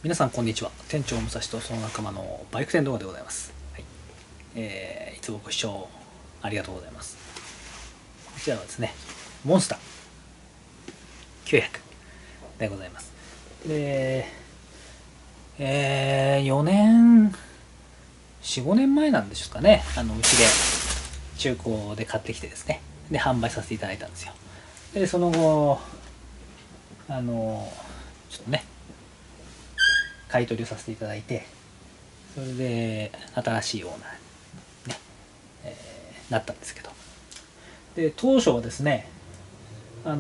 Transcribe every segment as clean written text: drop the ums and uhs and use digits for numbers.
皆さんこんにちは。店長武蔵とその仲間のバイク店動画でございます。はい、いつもご視聴ありがとうございます。こちらはですね、モンスター900でございます。で、4年、4、5年前なんでしょうかね。うちで中古で買ってきてですね、で販売させていただいたんですよ。で、その後、ちょっとね、買い取りをさせていただいて、それで新しいオーナーに、ねなったんですけど、で当初はですね、ま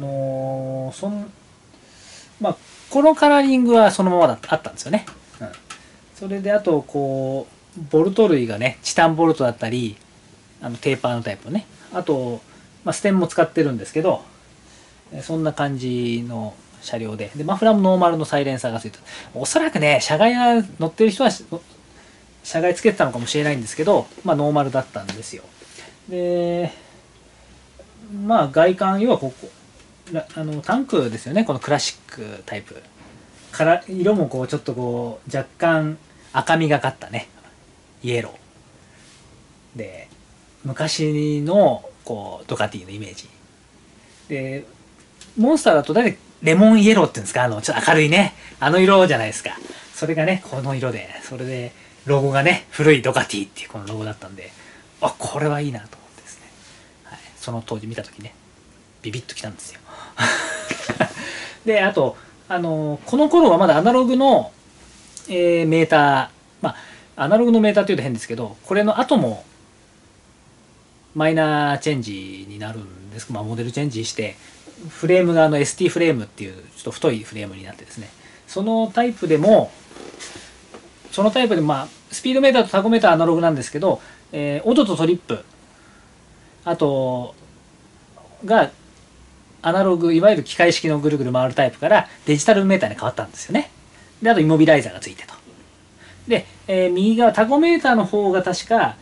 あこのカラーリングはそのままあったんですよね。それであとこうボルト類がね、チタンボルトだったり、テーパーのタイプね、あと、ステンも使ってるんですけど、そんな感じの車両で、マフラーもノーマルのサイレンサーがついてる。おそらくね、車外が乗ってる人は車外つけてたのかもしれないんですけど、ノーマルだったんですよ。で、外観、要はここ、タンクですよね、このクラシックタイプ。から色もこうちょっとこう若干赤みがかったね、イエローで、昔のこうドカティのイメージで、モンスターだと大体レモンイエローっていうんですか、ちょっと明るいね、色じゃないですか。それがね、この色で、それでロゴがね、古いドカティっていうこのロゴだったんで、これはいいなと思ってですね、はい、その当時見た時ね、ビビッときたんですよ。で、あと、この頃はまだアナログの、メーター、アナログのメーターっていうと変ですけど、これの後もマイナーチェンジになるんですけど、モデルチェンジして、フレームがST フレームっていうちょっと太いフレームになってですね、そのタイプでスピードメーターとタコメーターはアナログなんですけど、オドとトリップ、あとがアナログ、いわゆる機械式のぐるぐる回るタイプからデジタルメーターに変わったんですよね。で、あとイモビライザーがついてと。で、右側タコメーターの方が確か、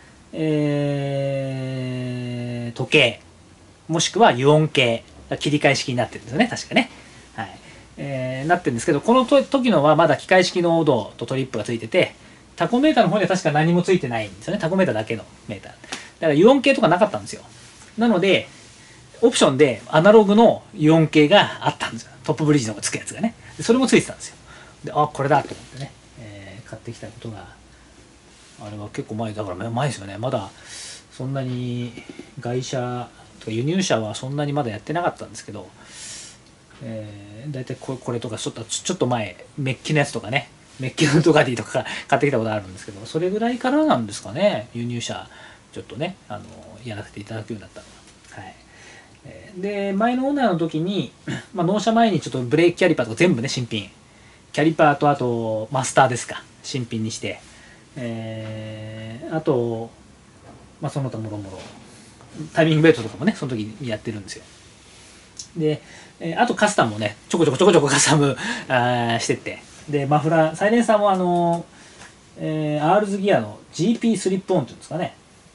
時計もしくは油温計、切り替え式になってるんですよね、確かね。はい。なってるんですけど、この時のはまだ機械式のオドとトリップがついてて、タコメーターの方には確か何もついてないんですよね。タコメーターだけのメーター。だから油温計とかなかったんですよ。なので、オプションでアナログの油温計があったんですよ。トップブリッジの方がつくやつがね。それもついてたんですよ。で、これだと思ってね、買ってきたことが、あれは結構前だから前ですよね。まだそんなに外車とか輸入車はそんなにまだやってなかったんですけど、だいたいこれとかちょっと前メッキのやつとかね、メッキのドカディとか買ってきたことあるんですけど、それぐらいからなんですかね、輸入車ちょっとね、やらせていただくようになったのは。はい。で、前のオーナーの時に、納車前にちょっとブレーキキャリパーとか全部ね、新品、キャリパーとあとマスターですか、新品にして、あと、その他もろもろタイミングベルトとかもね、その時にやってるんですよ。で、あとカスタムもね、ちょこちょこカスタムしてって、でマフラー、サイレンサーもアールズギアの GP スリップオンっていうんですかね、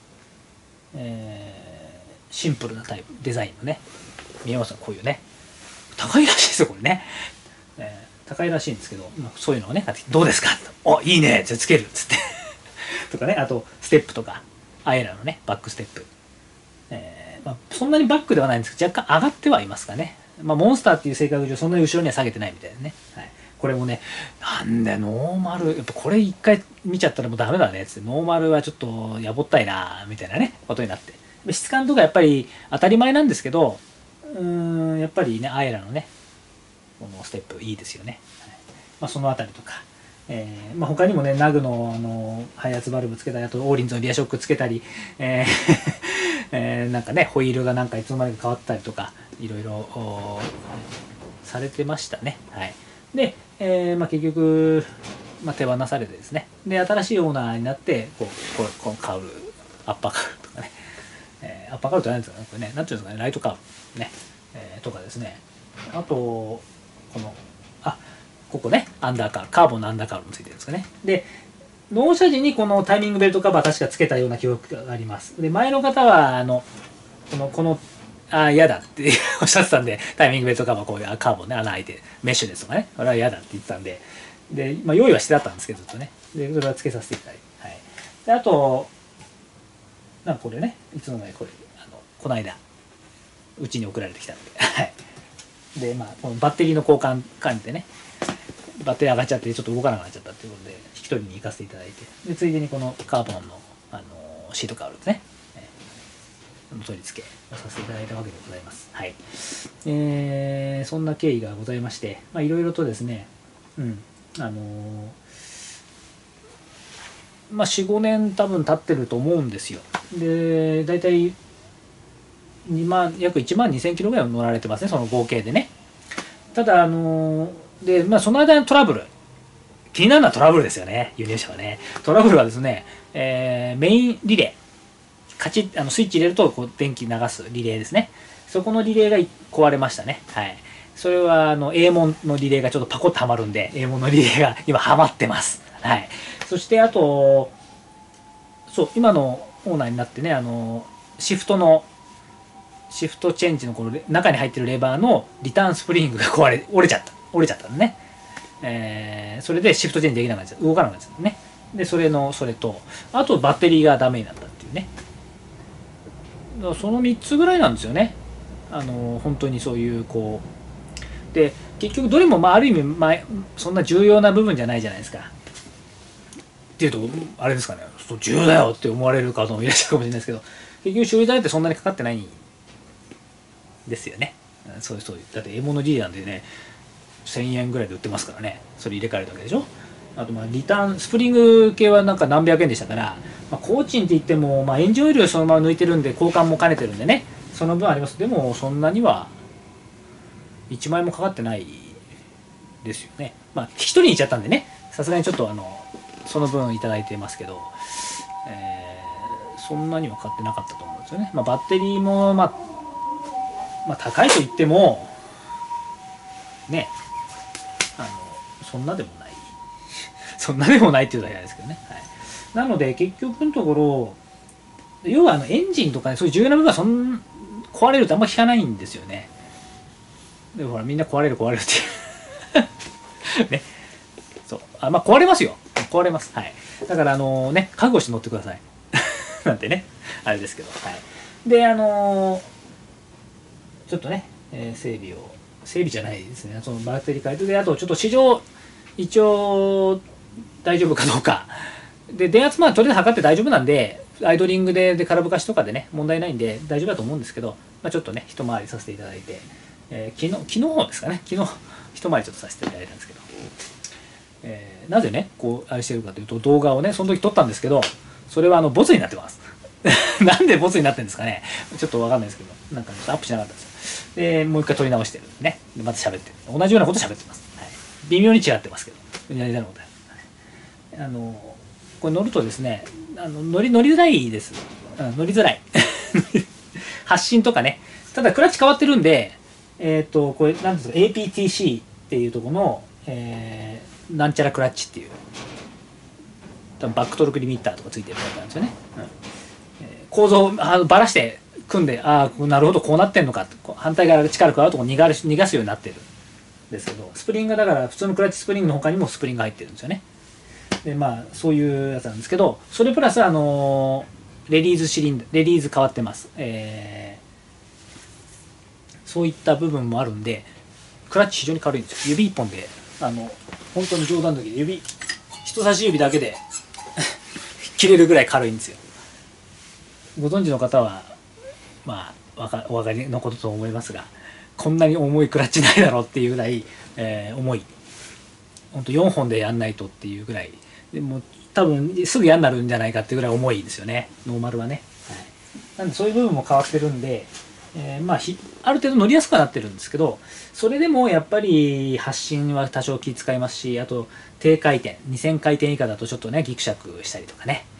シンプルなタイプデザインのね、見えますか、こういうね、高いらしいですよこれね、高いらしいんですけど、そういうのをね、どうですか、いいね、じゃあつけるっつってとかね、あとステップとかアイラのねバックステップ、そんなにバックではないんですけど、若干上がってはいますかね。モンスターっていう性格上そんなに後ろには下げてないみたいなね、はい、これもね、なんでノーマル、やっぱこれ一回見ちゃったらもうダメだねっつって、ノーマルはちょっとやぼったいなみたいなねことになって、質感とかやっぱり当たり前なんですけど、やっぱりねアイラのねこのステップいいですよね、はい、そのあたりとか、他にもね、ナグの排圧バルブつけたり、あとオーリンズのリアショックつけたり、なんかね、ホイールがなんかいつの間にか変わったりとか、いろいろされてましたね。はい。で、結局、手放されてですね、で、新しいオーナーになって、このカウル、アッパーカウルとかね、アッパーカウルって何ですかね、これね、なんていうんですかね、ライトカウルね、とかですね、あと、この、ここね、アンダーカール、カーボンのアンダーカールもついてるんですかね。で、納車時にこのタイミングベルトカバー確かつけたような記憶があります。で、前の方は、嫌だっておっしゃってたんで、タイミングベルトカバーこういうカーボンね、穴開いて、メッシュですとかね、これは嫌だって言ってたんで、 で、まあ、用意はしてあったんですけど、ずっとね。で、それはつけさせていただいて。はい。で、あと、なんかこれね、いつの間にこれ、この間、うちに送られてきたので、はい。で、まあ、このバッテリーの交換兼ねてね、バッテリー上がっちゃって、ちょっと動かなくなっちゃったっていうことで、引き取りに行かせていただいて、で、ついでにこのカーボンの、シートカウルですね。取り付けをさせていただいたわけでございます。はい。そんな経緯がございまして、まあ、いろいろとですね、まあ、4、5年多分経ってると思うんですよ。で、大体約1万2000キロぐらい乗られてますね、その合計でね。ただ、で、まあ、その間のトラブル、気になるのはトラブルですよね、輸入車はね。トラブルはですね、メインリレー、スイッチ入れるとこう電気流すリレーですね。そこのリレーが壊れましたね。はい。それはA 門のリレーがちょっとパコッとはまるんで、A 門のリレーが今はまってます。はい。そしてあと、そう、今のオーナーになってね、シフトチェンジのこの中に入ってるレバーのリターンスプリングが折れちゃったのね。それでシフトチェンジできなくなっちゃった。動かなくなっちゃったね。で、それと、あとバッテリーがダメになったっていうね。その3つぐらいなんですよね。本当にそういうこうで、結局どれもまあある意味、そんな重要な部分じゃないじゃないですか。っていうとあれですかね、重要だよって思われる方もいらっしゃるかもしれないですけど、結局修理代ってそんなにかかってないんですよね。そうだって獲物 D なんでね、1000円ぐらいで売ってますからね。それ入れ替えるだけでしょ。あとリターンスプリング系はなんか何百円でしたから、工賃って言っても、エンジンオイルをそのまま抜いてるんで交換も兼ねてるんでね、その分あります。でもそんなには1万円もかかってないですよね。引き取りに行っちゃったんでね、さすがにちょっとその分いただいてますけど、そんなにはかかってなかったと思うんですよね。バッテリーも高いと言ってもね、そんなでもないそんなでもないっていうのは嫌ですけどね。はい、なので結局のところ、要はエンジンとかね、そういう重要な部分は壊れるってあんま聞かないんですよね。でもほらみんな壊れるっていうね。そう、壊れますよ。壊れます。はい。だからね、覚悟して乗ってください。なんてね、あれですけど。はい。でちょっとね、整備じゃないですね。そのバッテリー変えて、であとちょっと市場一応大丈夫かどうか。で、電圧とりあえず測って大丈夫なんで、アイドリングで空ぶかしとかでね、問題ないんで大丈夫だと思うんですけど、ちょっとね、一回りさせていただいて、昨日ですかね、昨日、一回りちょっとさせていただいたんですけど、なぜね、こう、あれしてるかというと、動画をね、その時撮ったんですけど、それはボツになってます。なんでボツになってるんですかね、ちょっとわかんないですけど、なんかアップしなかったんですよ。で、もう一回撮り直してるんでね、でまた喋ってる。同じようなこと喋ってます。はい、微妙に違ってますけど、やりたいことは。これ乗るとですね、乗りづらいです。乗りづらい。発進とかね。ただクラッチ変わってるんで、これなんですか、 APTC っていうところの、なんちゃらクラッチっていう、多分バックトルクリミッターとかついてるやつなんですよね。構造ばらして組んで、なるほどこうなってんのかって、反対側が力加わるとこ逃がすようになってるんですけど、スプリングだから普通のクラッチスプリングの他にもスプリングが入ってるんですよね。でそういうやつなんですけど、それプラスレディーズ変わってます。そういった部分もあるんで、クラッチ非常に軽いんですよ。指一本で本当に冗談だけで人差し指だけで切れるぐらい軽いんですよ。ご存知の方はお分かりのことと思いますが、こんなに重いクラッチないだろうっていうぐらい、重い。本当4本でやんないとっていうぐらいでも多分すぐ嫌になるんじゃないかっていうぐらい重いですよね、ノーマルはね。はい、なんでそういう部分も変わってるんで、ある程度乗りやすくはなってるんですけど、それでもやっぱり発進は多少気使いますし、あと低回転2000回転以下だとちょっとねギクシャクしたりとかね、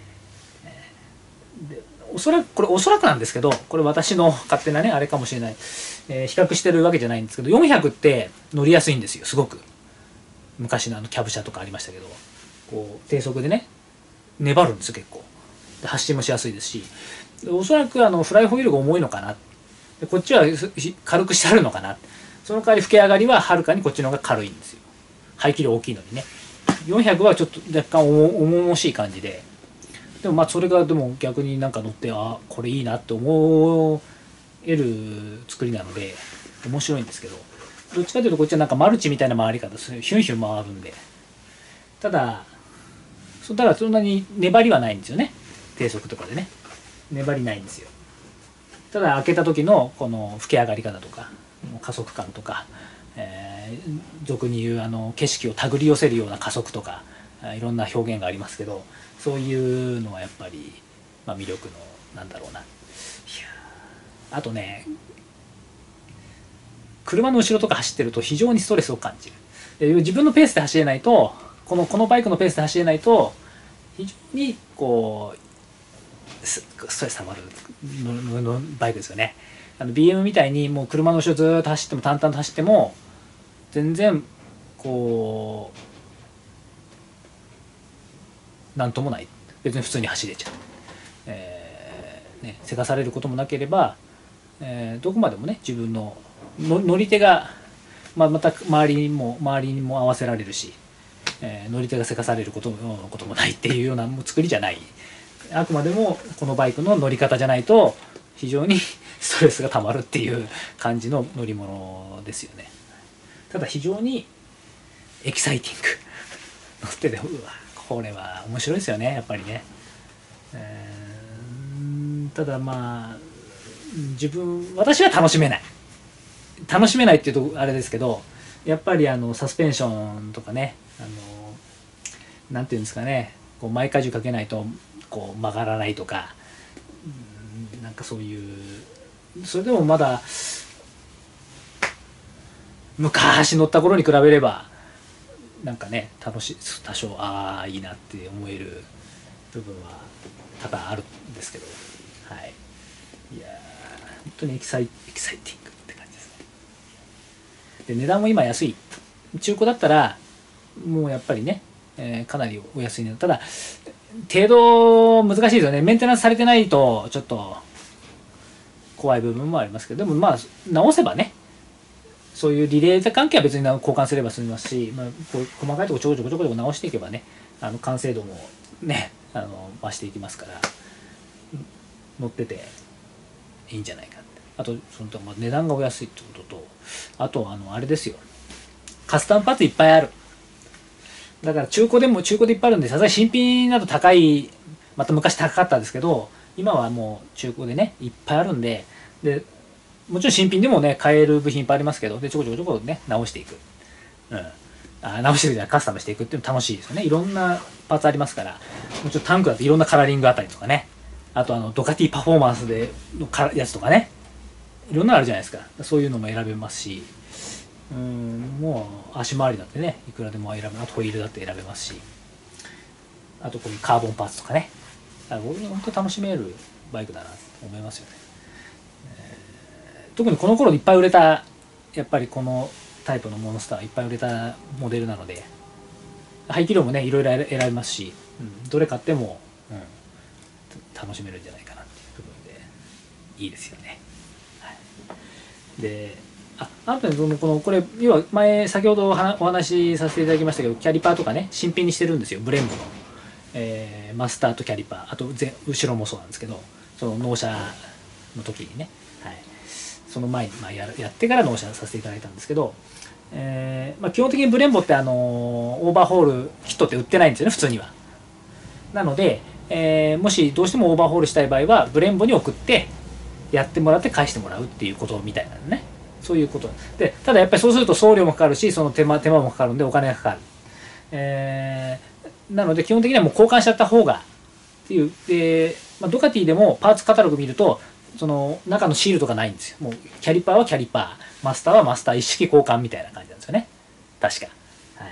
おそらくなんですけど、これ私の勝手なねあれかもしれない、比較してるわけじゃないんですけど、400って乗りやすいんですよ、すごく。昔のキャブ車とかありましたけど、こう低速でね粘るんですよ結構で、発進もしやすいですし、おそらくフライホイールが重いのかな、でこっちは軽くしてあるのかな、その代わり吹き上がりははるかにこっちの方が軽いんですよ、排気量大きいのにね。 400はちょっと若干重々しい感じで、でもまあそれがでも逆になんか乗って、あ、これいいなって思える作りなので面白いんですけど、どっちかというとこっちはなんかマルチみたいな回り方する、ヒュンヒュン回るんで、ただだからそんなに粘りはないんですよね。低速とかでね粘りないんですよ。ただ開けた時のこの吹き上がり方とか加速感とか、俗に言う景色を手繰り寄せるような加速とか、いろんな表現がありますけど、そういうのはやっぱり、まあ、魅力のなんだろうな。あとね、車の後ろとか走ってると非常にストレスを感じる。自分のペースで走れないと、このバイクのペースで走れないと非常にこうストレス溜まるのバイクですよね。BM みたいにもう車の後ろずっと走っても淡々と走っても全然こうなんともない、別に普通に走れちゃう、せかされることもなければ、どこまでもね自分の乗り手が、また周りにも合わせられるし、乗り手がせかされることもないっていうような作りじゃない。あくまでもこのバイクの乗り方じゃないと非常にストレスがたまるっていう感じの乗り物ですよね。ただ非常にエキサイティング乗ってて、うわこれは面白いですよねやっぱりね。ただまあ私は楽しめないっていうとあれですけど、やっぱりサスペンションとかね、なんていうんですかね、こう前荷重かけないとこう曲がらないとか、なんかそういう、それでもまだ昔乗った頃に比べればなんかね多少いいなって思える部分は多々あるんですけど、はい、いや本当にエキサイティングって感じですね。で値段も今安い。中古だったらもうやっぱりね、かなりお安い値段。ただ程度難しいですよね。メンテナンスされてないとちょっと怖い部分もありますけど、でもまあ直せばね、そういうリレー関係は別に交換すれば済みますし、まあ、こう細かいところちょこちょこ直していけばね、完成度もね増していきますから、乗ってていいんじゃないかって。あと値段がお安いってことと、あとあれですよ、カスタムパーツいっぱいある。だから中古でいっぱいあるんで、さすがに新品だと高い、また昔高かったんですけど、今はもう中古でねいっぱいあるんで、もちろん新品でもね買える部品いっぱいありますけど、でちょこちょこね直していく、直していくじゃない、カスタムしていくっていうの楽しいですよね。いろんなパーツありますから、もちろんタンクだといろんなカラーリングあったりとかね、あとドカティパフォーマンスでのやつとかね、いろんなのあるじゃないですか。そういうのも選べますし、もう足回りだってねいくらでも選べ、あとホイールだって選べますし、あとこういうカーボンパーツとかね、本当に楽しめるバイクだなと思いますよね。特にこの頃いっぱい売れた、やっぱりこのタイプのモンスターいっぱい売れたモデルなので、排気量もねいろいろ選べますし、どれ買っても、楽しめるんじゃないかなっていう部分でいいですよね。はい、であとね、これ要は先ほどお話しさせていただきましたけど、キャリパーとかね新品にしてるんですよ。ブレンボの、マスターとキャリパー、あと後ろもそうなんですけど、その納車の時にね、はい、その前にやってから納車させていただいたんですけど、基本的にブレンボってオーバーホールキットって売ってないんですよね普通には。なので、もしどうしてもオーバーホールしたい場合はブレンボに送ってやってもらって返してもらうっていうことみたいなのね。そういうことで、ただやっぱりそうすると送料もかかるし、その手間もかかるんでお金がかかる。なので基本的にはもう交換しちゃった方がっていう。で、ドカティでもパーツカタログ見るとその中のシールとかないんですよ。もうキャリパーはキャリパー、マスターはマスター一式交換みたいな感じなんですよね確か。はい、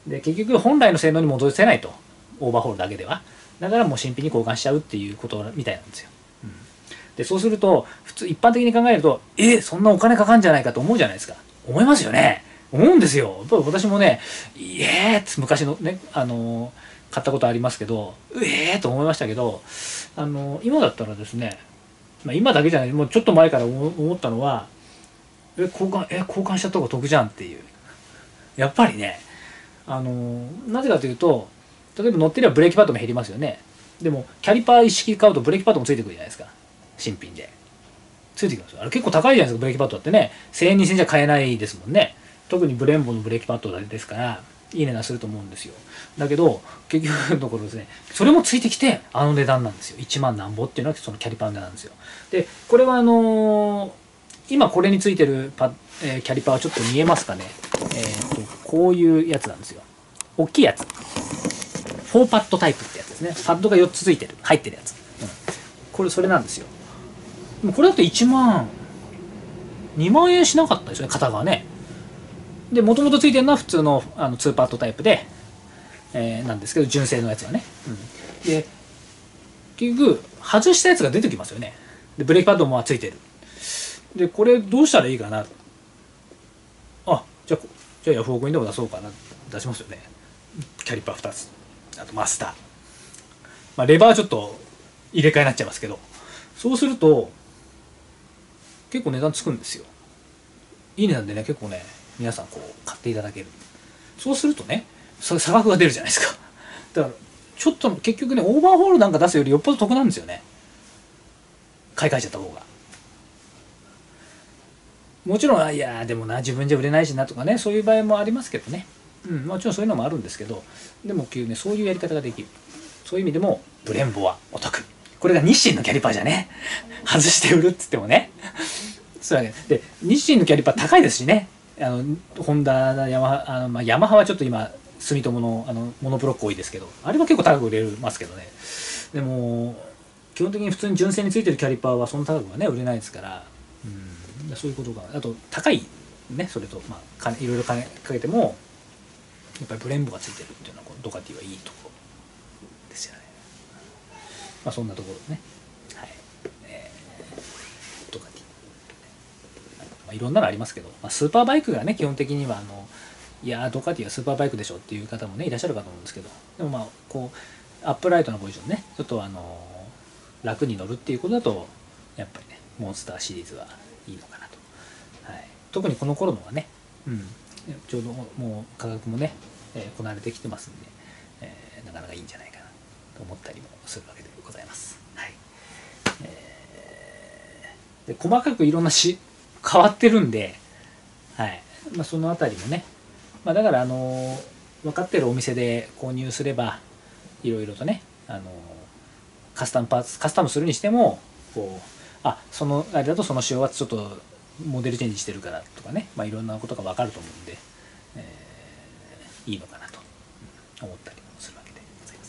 で結局本来の性能に戻せないと、オーバーホールだけでは。だからもう新品に交換しちゃうっていうことみたいなんですよ。でそうすると普通一般的に考えるとそんなお金かかるんじゃないかと思うじゃないですか。思いますよね。思うんですよ。やっぱり私もねって昔のね買ったことありますけどと思いましたけど、今だったらですね、今だけじゃない、もうちょっと前から思ったのは交換しちゃった方が得じゃんっていう。やっぱりねなぜかというと、例えば乗ってればブレーキパッドも減りますよね。でもキャリパー一式買うとブレーキパッドもついてくるじゃないですか。新品でついてきますよ。あれ結構高いじゃないですか。ブレーキパッドだってね、1000円2000円じゃ買えないですもんね。特にブレンボのブレーキパッドですから、いい値段すると思うんですよ。だけど結局のところですね、それもついてきてあの値段なんですよ。1万なんぼっていうのはそのキャリパーの値段なんですよ。でこれは今これについてるキャリパーはちょっと見えますかね。こういうやつなんですよ。大きいやつ。4パッドタイプってやつですね。パッドが4つついてる、入ってるやつ。それなんですよ。でもこれだと1万、2万円しなかったですよね、片側ね。で、もともとついてるのは普通の2パッドタイプで、なんですけど、純正のやつはね。で、結局、外したやつが出てきますよね。で、ブレーキパッドもついてる。で、これどうしたらいいかな。じゃあヤフオクにでも出そうかな。出しますよね。キャリパー2つ。あとマスター。レバーちょっと入れ替えになっちゃいますけど。そうすると、結構値段つくんですよ。いい値段でね、結構ね、皆さん買っていただける。そうするとね、差額が出るじゃないですか。だから、ちょっと結局ね、オーバーホールなんか出すよりよっぽど得なんですよね。買い替えちゃった方が。もちろん、いやでもな、自分じゃ売れないしなとかね、そういう場合もありますけどね。もちろんそういうのもあるんですけど、でもそういうやり方ができる。そういう意味でも、ブレンボはお得。これが日清のキャリパーじゃね、外して売るっつってもね。そうやね。で、日清のキャリパー高いですしね。ホンダ、ヤマハ、ヤマハはちょっと今、住友のモノブロック多いですけど、あれは結構高く売れますけどね。でも、基本的に普通に純正についてるキャリパーはそんな高くはね、売れないですから、そういうことが。あと、高い、ね、それと、いろいろ金かけても、やっぱりブレンボがついてるっていうのは、ドカティはいいところですよね。そんなところね。はい。ドカティ。いろんなのありますけど、スーパーバイクがね、基本的にはいやドカティはスーパーバイクでしょっていう方もねいらっしゃるかと思うんですけど、でもアップライトなポジションね、ちょっと楽に乗るっていうことだとやっぱりね、モンスターシリーズはいいのかなと。はい、特にこの頃のはね、ちょうどもう価格もね、こなれてきてますんで、なかなかいいんじゃないかなと思ったりもするわけでございます。はい。で細かくいろんな変わってるんで、はい、そのあたりもね、だから分かってるお店で購入すればいろいろとね、カスタムパーツカスタムするにしてもそのあれだとその仕様はちょっとモデルチェンジしてるからとかね、いろんなことが分かると思うんで、いいのかなと思ったりもするわけでございます。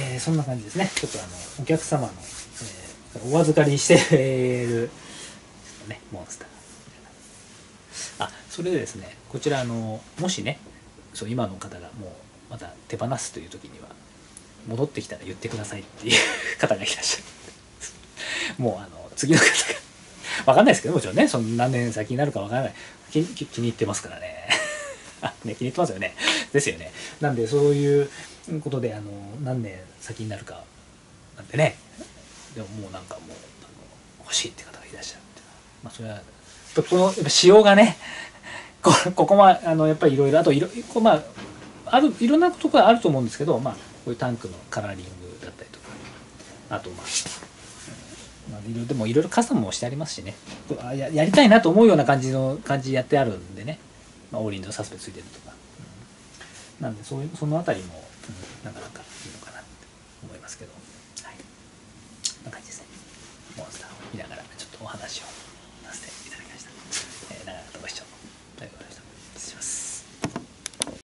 はい。そんな感じですね。ちょっとお客様の、お預かりしているね、モンスター。それでですね、こちらもしね、今の方がもうまた手放すという時には戻ってきたら言ってくださいっていう方がいらっしゃる。もう次の方が分かんないですけど、もちろんね、その何年先になるか分からない。気に入ってますからね。ね、気に入ってますよね。ですよね。なんでそういうことで何年先になるかなんてね、でももうなんかもう欲しいって方がいらっしゃるっていうのは、それはこのやっぱ仕様がね、ここはやっぱりいろいろ、あといろんなところがあると思うんですけど、こういうタンクのカラーリングだったりとか、あとでもいろいろカスタムもしてありますしね、やりたいなと思うような感じやってあるんでね、オーリンドサスペついてるとか、なんでそのあたりも、なかなかいいのかなって思いますけど、はい、こんな感じですね。モンスターを見ながらちょっとお話を。